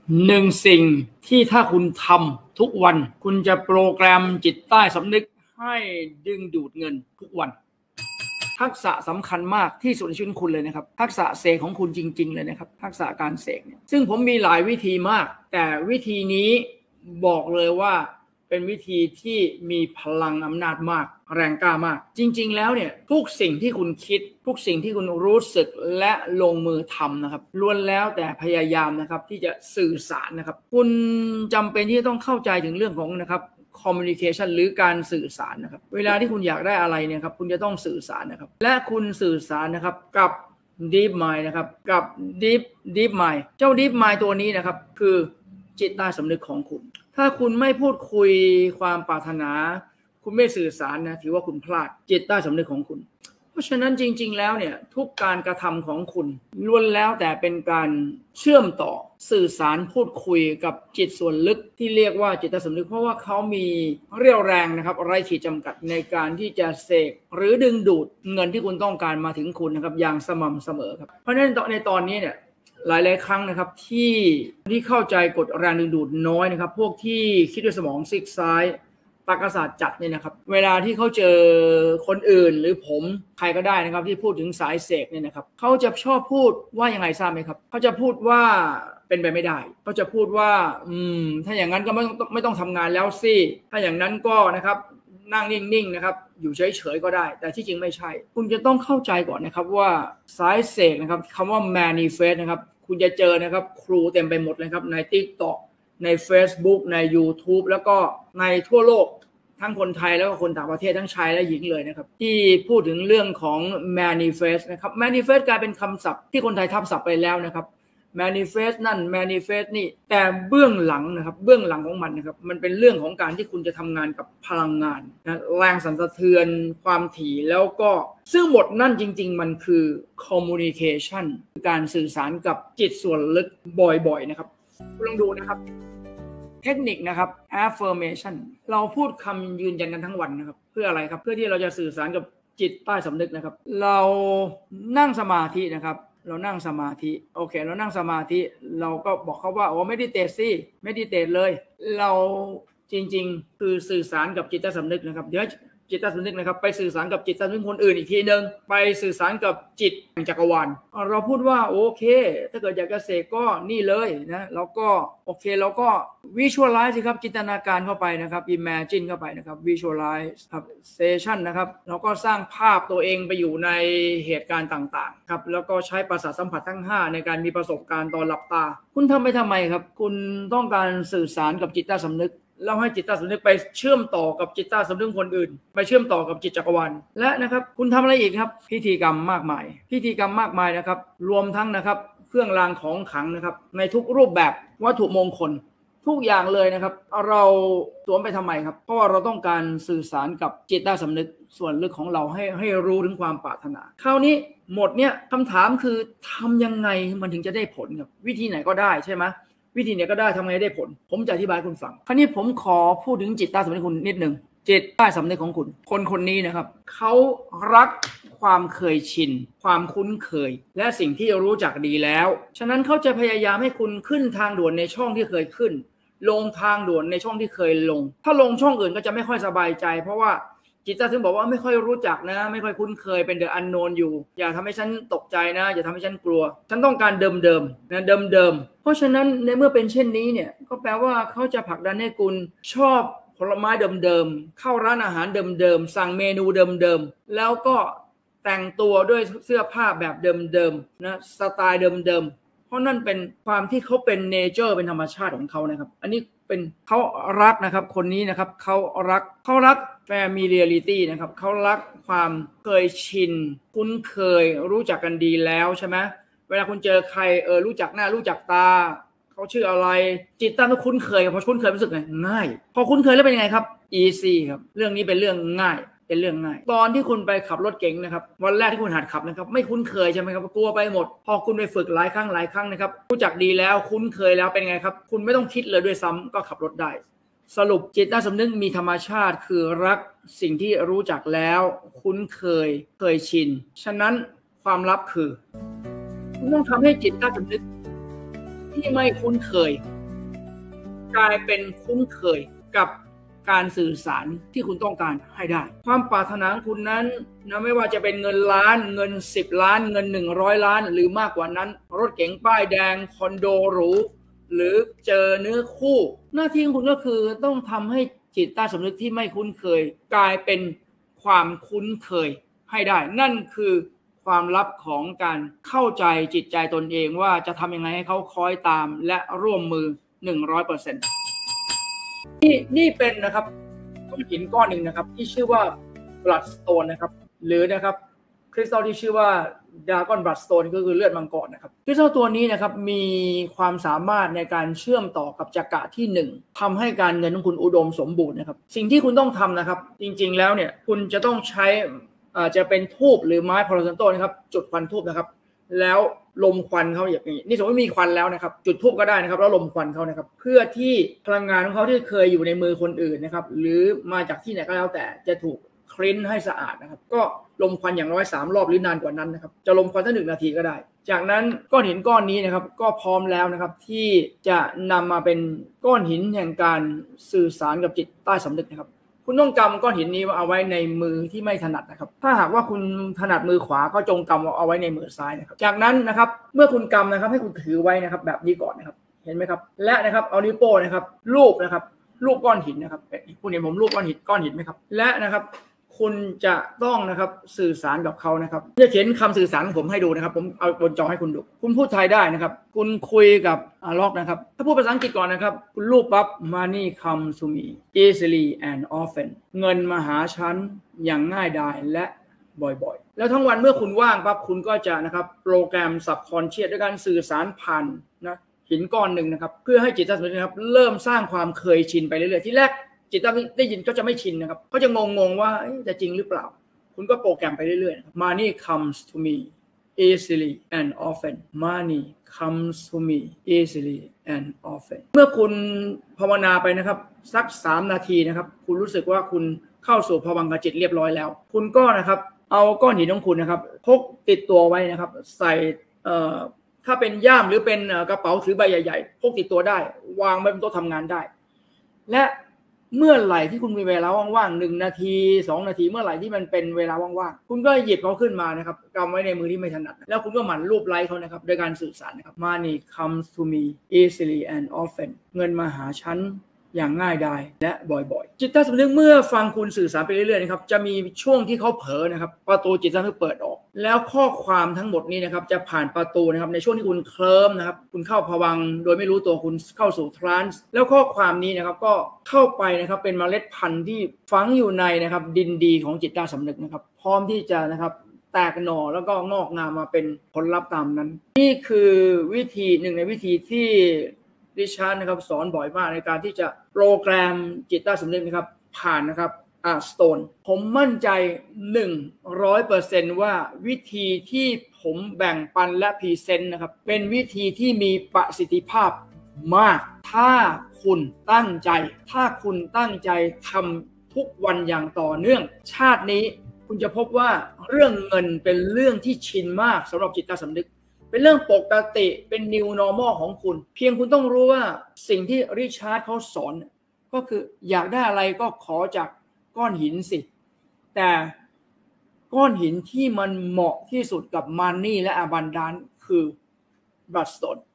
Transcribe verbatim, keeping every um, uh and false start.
หนึ่งสิ่งที่ถ้าคุณทำทุกวันคุณจะโปรแกรมจิตใต้สำนึกให้ดึงดูดเงินทุกวันทักษะสำคัญมากที่สุดในชีวิตคุณเลยนะครับทักษะเสกของคุณจริงๆเลยนะครับทักษะการเสกเนี่ยซึ่งผมมีหลายวิธีมากแต่วิธีนี้บอกเลยว่าเป็นวิธีที่มีพลังอำนาจมากแรงกล้ามากจริงๆแล้วเนี่ยทุกสิ่งที่คุณคิดทุกสิ่งที่คุณรู้สึกและลงมือทำนะครับล้วนแล้วแต่พยายามนะครับที่จะสื่อสารนะครับคุณจำเป็นที่ต้องเข้าใจถึงเรื่องของนะครับcommunication หรือการสื่อสารนะครับเวลาที่คุณอยากได้อะไรเนี่ยครับคุณจะต้องสื่อสารนะครับและคุณสื่อสารนะครับกับ deep mind นะครับกับ deep deep mind เจ้า deep mind ตัวนี้นะครับคือจิตใต้สำนึกของคุณถ้าคุณไม่พูดคุยความปรารถนาคุณไม่สื่อสารนะถือว่าคุณพลาดจิตใต้สำนึกของคุณเพราะฉะนั้นจริงๆแล้วเนี่ยทุกการกระทำของคุณล้วนแล้วแต่เป็นการเชื่อมต่อสื่อสารพูดคุยกับจิตส่วนลึกที่เรียกว่าจิตใต้สำนึกเพราะว่าเขามีเรี่ยวแรงนะครับไร้ขีดจำกัดในการที่จะเสกหรือดึงดูดเงินที่คุณต้องการมาถึงคุณนะครับอย่างสม่ำเสมอครับเพราะฉะนั้นในตอนนี้เนี่ยหลายๆครั้งนะครับที่ที่เข้าใจกฎแรงดึงดูดน้อยนะครับพวกที่คิดด้วยสมองซีกซ้ายตรรกศาสตร์จัดเนี่ยนะครับเวลาที่เขาเจอคนอื่นหรือผมใครก็ได้นะครับที่พูดถึงสายเสกเนี่ยนะครับเขาจะชอบพูดว่ายังไงทราบไหมครับเขาจะพูดว่าเป็นไปไม่ได้เขาจะพูดว่าอืมถ้าอย่างนั้นก็ไม่ต้องไม่ต้องทำงานแล้วสิถ้าอย่างนั้นก็นะครับนั่งนิ่งๆนะครับอยู่เฉยๆก็ได้แต่ที่จริงไม่ใช่คุณจะต้องเข้าใจก่อนนะครับว่าสายเสกนะครับคำว่า manifest นะครับคุณจะเจอนะครับครูเต็มไปหมดเลยครับใน TikTok ใน Facebook ใน YouTube แล้วก็ในทั่วโลกทั้งคนไทยแล้วก็คนต่างประเทศทั้งชายและหญิงเลยนะครับที่พูดถึงเรื่องของ manifest นะครับ manifest กลายเป็นคำศัพท์ที่คนไทยทับศัพท์ไปแล้วนะครับ manifest นั่น manifest นี่แต่เบื้องหลังนะครับเบื้องหลังของมันนะครับมันเป็นเรื่องของการที่คุณจะทำงานกับพลังงานนะแรงสั่นสะเทือนความถี่แล้วก็ซึ่งหมดนั่นจริงๆมันคือ communication การสื่อสารกับจิตส่วนลึกบ่อยๆนะครับลองดูนะครับเทคนิคนะครับ affirmation เราพูดคำยืนยันกันทั้งวันนะครับเพื่ออะไรครับเพื่อที่เราจะสื่อสารกับจิตใต้สำนึกนะครับเรานั่งสมาธินะครับเรานั่งสมาธิโอเคเรานั่งสมาธิเราก็บอกเขาว่าโอ้ไม่ได้เตะสิไม่ได้เตะเลยเราจริงๆคือสื่อสารกับจิตใต้สำนึกนะครับเดี๋ยวจิตใต้สำนึกนะครับไปสื่อสารกับจิตใต้สำนึกคนอื่นอีกทีนึงไปสื่อสารกับจิตแห่งจักรวาลเราพูดว่าโอเคถ้าเกิดอยากจะเสกก็นี่เลยนะเราก็โอเคเราก็ visualize สิครับจินตนาการเข้าไปนะครับ imagine เข้าไปนะครับ visualize ครับ session นะครับเราก็สร้างภาพตัวเองไปอยู่ในเหตุการณ์ต่างๆครับแล้วก็ใช้ประสาทสัมผัสทั้งห้าในการมีประสบการณ์ตอนหลับตาคุณทำไปทำไมครับคุณต้องการสื่อสารกับจิตใต้สำนึกแล้วให้จิตใต้สำนึกไปเชื่อมต่อกับจิตใต้สำนึกคนอื่นไปเชื่อมต่อกับจิตจักรวาลและนะครับคุณทำอะไรอีกครับพิธีกรรมมากมายพิธีกรรมมากมายนะครับรวมทั้งนะครับเครื่องรางของขลังนะครับในทุกรูปแบบวัตถุมงคลทุกอย่างเลยนะครับเราสวมไปทำไมครับเพราะว่าเราต้องการสื่อสารกับจิตใต้สำนึกส่วนลึกของเราให้ให้รู้ถึงความปรารถนาคราวนี้หมดเนี่ยคำถามคือทำยังไงมันถึงจะได้ผลครับวิธีไหนก็ได้ใช่ไหมวิธีไหนก็ได้ทำไงได้ผลผมจะอธิบายคุณฟังคราวนี้ผมขอพูดถึงจิตใต้สำนึกคุณนิดนึงจิตใต้สำนึกของคุณคนคนนี้นะครับเขารักความเคยชินความคุ้นเคยและสิ่งที่รู้จักดีแล้วฉะนั้นเขาจะพยายามให้คุณขึ้นทางด่วนในช่องที่เคยขึ้นลงทางด่วนในช่องที่เคยลงถ้าลงช่องอื่นก็จะไม่ค่อยสบายใจเพราะว่าจิตใต้สำนึกบอกว่าไม่ค่อยรู้จักนะไม่ค่อยคุ้นเคยเป็นเดอะอันโนนอยู่อย่าทำให้ฉันตกใจนะอย่าทำให้ฉันกลัวฉันต้องการเดิมๆนะเดิมๆเพราะฉะนั้นในเมื่อเป็นเช่นนี้เนี่ยก็แปลว่าเขาจะผลักดันให้คุณชอบผลไม้เดิมๆเข้าร้านอาหารเดิมๆสั่งเมนูเดิมๆแล้วก็แต่งตัวด้วยเสื้อผ้าแบบเดิมๆนะสไตล์เดิมๆเพราะนั่นเป็นความที่เขาเป็นเนเจอร์เป็นธรรมชาติของเขานะครับอันนี้เป็นเขารักนะครับคนนี้นะครับเขารักเขารักfamiliarity นะครับเขารักความเคยชินคุ้นเคยรู้จักกันดีแล้วใช่ไหมเวลาคุณเจอใครเออรู้จักหน้ารู้จักตาเขาชื่ออะไรจิตใต้ต้องคุ้นเคยพอคุ้นเคยรู้สึกไงง่ายพอคุ้นเคยแล้วเป็นยังไงครับ easy ครับเรื่องนี้เป็นเรื่องง่ายเป็นเรื่องง่ายตอนที่คุณไปขับรถเก๋งนะครับวันแรกที่คุณหัดขับนะครับไม่คุ้นเคยใช่ไหมครับกลัวไปหมดพอคุณไปฝึกหลายครั้งหลายครั้งนะครับรู้จักดีแล้วคุ้นเคยแล้วเป็นไงครับคุณไม่ต้องคิดเลยด้วยซ้ำก็ขับรถได้สรุปจิตใต้สำนึกมีธรรมชาติคือรักสิ่งที่รู้จักแล้วคุ้นเคยเคยชินฉะนั้นความลับคือคุณต้องทำให้จิตใต้สำนึกที่ไม่คุ้นเคยกลายเป็นคุ้นเคยกับการสื่อสารที่คุณต้องการให้ได้ความปรารถนาของคุณนั้นนะไม่ว่าจะเป็นเงินล้านเงินสิบล้านเงินหนึ่งร้อยล้านหรือมากกว่านั้นรถเก๋งป้ายแดงคอนโดหรูหรือเจอเนื้อคู่หน้าที่ของคุณก็คือต้องทำให้จิตใต้สำนึกที่ไม่คุ้นเคยกลายเป็นความคุ้นเคยให้ได้นั่นคือความลับของการเข้าใจจิตใจตนเองว่าจะทำยังไงให้เขาคอยตามและร่วมมือ หนึ่งร้อยเปอร์เซ็นต์ นี่นี่เป็นนะครับก้อนหินก้อนหนึ่งนะครับที่ชื่อว่า Bloodstone นะครับหรือนะครับคริสตัลที่ชื่อว่า Dragon Bloodstone ก็คือเลือดมังกรนะครับคริสตัลตัวนี้นะครับมีความสามารถในการเชื่อมต่อกับจักระที่หนึ่งทำให้การเงินของคุณอุดมสมบูรณ์นะครับสิ่งที่คุณต้องทำนะครับจริงๆแล้วเนี่ยคุณจะต้องใช้อาจจะเป็นธูปหรือไม้พาราเซนโตนะครับจุดควันธูปนะครับแล้วลมควันเขาอย่างนี้นี่สมมติมีควันแล้วนะครับจุดธูปก็ได้นะครับแล้วลมควันเขานะครับเพื่อที่พลังงานของเขาที่เคยอยู่ในมือคนอื่นนะครับหรือมาจากที่ไหนก็แล้วแต่จะถูกคลีนให้สะอาดนะครับก็ลมควันอย่างน้อยสามรอบหรือนานกว่านั้นนะครับจะลมควันสักหนึ่งนาทีก็ได้จากนั้นก้อนหินก้อนนี้นะครับก็พร้อมแล้วนะครับที่จะนำมาเป็นก้อนหินแห่งการสื่อสารกับจิตใต้สำนึกนะครับคุณต้องกำก้อนหินนี้เอาไว้ในมือที่ไม่ถนัดนะครับถ้าหากว่าคุณถนัดมือขวาก็จงกำเอาไว้ในมือซ้ายนะครับจากนั้นนะครับเมื่อคุณกำนะครับให้คุณถือไว้นะครับแบบนี้ก่อนนะครับเห็นไหมครับและนะครับเอานิ้วโป้งนะครับลูบนะครับลูบก้อนหินนะครับคุณเห็นผมลูบก้อนหินก้อนหินไหมครับและนะครับคุณจะต้องนะครับสื่อสารกับเขานะครับจะเขียนคำสื่อสารของผมให้ดูนะครับผมเอาบนจอให้คุณดูคุณพูดไทยได้นะครับคุณคุยกับอาล็อกนะครับถ้าพูดภาษาอังกฤษก่อนนะครับคุณรูปปั๊บ money comes to me easily and often เงินมาหาฉันอย่างง่ายดายและบ่อยๆแล้วทั้งวันเมื่อคุณว่างปั๊บคุณก็จะนะครับโปรแกรม subconscious ด้วยการสื่อสารผ่านนะหินก้อนหนึ่งนะครับเพื่อให้จิตใต้สำนึกนะครับเริ่มสร้างความเคยชินไปเรื่อยๆที่แรกจิตใต้ได้ยินก็จะไม่ชินนะครับเขาจะงงๆว่าจะจริงหรือเปล่าคุณก็โปรแกรมไปเรื่อยๆ Money comes to me easily and often Money comes to me easily and often เมื่อคุณภาวนาไปนะครับสักสามนาทีนะครับคุณรู้สึกว่าคุณเข้าสู่ภวังคจิตเรียบร้อยแล้วคุณก็นะครับเอาก้อนหินของคุณนะครับพกติดตัวไว้นะครับใส่เอ่อถ้าเป็นย่ามหรือเป็นกระเป๋าถือใบใหญ่ๆพกติดตัวได้วางไว้บนโต๊ะทำงานได้และเมื่อไหร่ที่คุณมีเวลาว่างๆหนึ่งนาทีสองนาทีเมื่อไหร่ที่มันเป็นเวลาว่างๆคุณก็หยิบเขาขึ้นมานะครับกำไว้ในมือที่ไม่ถนัดแล้วคุณก็หมั่นรูปไล้เขานะครับโดยการสื่อสารนะครับ Money comes to me easily and often เงินมาหาฉันอย่างง่ายดายและบ่อยๆจิตใต้สำนึกเมื่อฟังคุณสื่อสารไปเรื่อยๆนะครับจะมีช่วงที่เขาเผลอนะครับประตูจิตใต้สำนึกเปิดออกแล้วข้อความทั้งหมดนี้นะครับจะผ่านประตูนะครับในช่วงที่คุณเคลิ้มนะครับคุณเข้าภวังค์โดยไม่รู้ตัวคุณเข้าสู่ทรานส์แล้วข้อความนี้นะครับก็เข้าไปนะครับเป็นเมล็ดพันธุ์ที่ฝังอยู่ในนะครับดินดีของจิตใต้สำนึกนะครับพร้อมที่จะนะครับแตกหน่อแล้วก็งอกงามมาเป็นผลลัพธ์ตามนั้นนี่คือวิธีหนึ่งในวิธีที่ดิฉันนะครับสอนบ่อยมากในการที่จะโปรแกรมจิตใต้สำนึกนะครับผ่านนะครับอ่า Stone ผมมั่นใจ หนึ่งร้อยเปอร์เซ็นต์ ว่าวิธีที่ผมแบ่งปันและพรีเซนต์นะครับเป็นวิธีที่มีประสิทธิภาพมากถ้าคุณตั้งใจถ้าคุณตั้งใจทำทุกวันอย่างต่อเนื่องชาตินี้คุณจะพบว่าเรื่องเงินเป็นเรื่องที่ชินมากสำหรับจิตใต้สำนึกเป็นเรื่องปกติเป็น new normal ของคุณเพียงคุณต้องรู้ว่าสิ่งที่ริชาร์ดเขาสอนก็คืออยากได้อะไรก็ขอจากก้อนหินสิแต่ก้อนหินที่มันเหมาะที่สุดกับมันนี่และ abundance คือ bloodstone